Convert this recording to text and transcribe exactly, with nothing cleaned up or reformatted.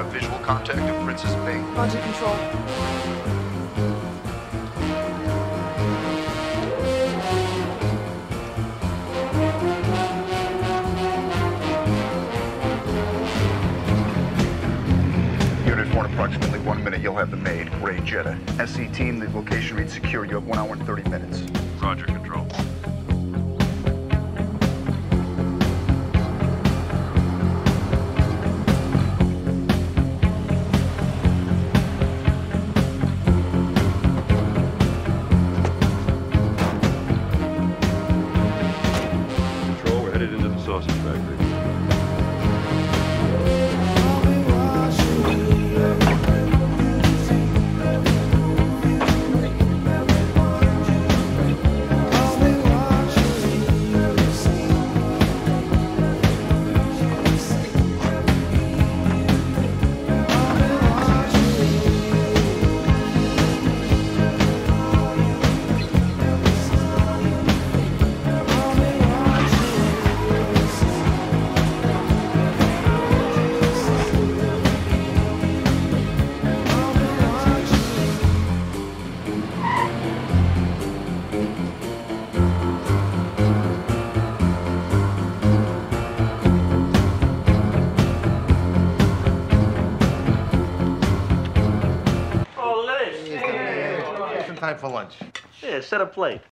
visual contact of Princess Bay. Roger, control. Unit four, in approximately one minute, you'll have the maid, Ray Jetta. S C team, the location reads secure. You have one hour and thirty minutes. Roger, control. Control, we're headed into the sausage factory. Time for lunch. Yeah, set a plate.